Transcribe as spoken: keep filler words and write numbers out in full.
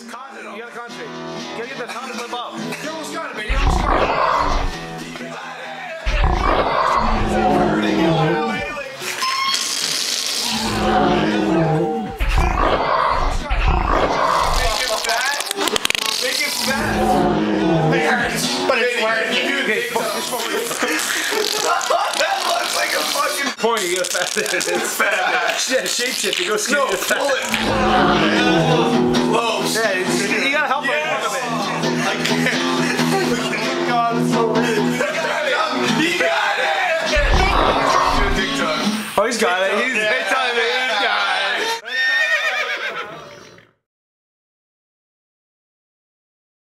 concentrate. You gotta concentrate. You gotta get the tongue to flip up. You almost got it, man. You almost got Make it fat. It hurts, but it's worth it. That looks like a fucking Point, you gotta fat it. It's fat. Yeah, shape shift. You go skinny. No, to fat. pull it. Close. Yeah, you gotta help him a little bit. I can't. Oh my god, it's so weird.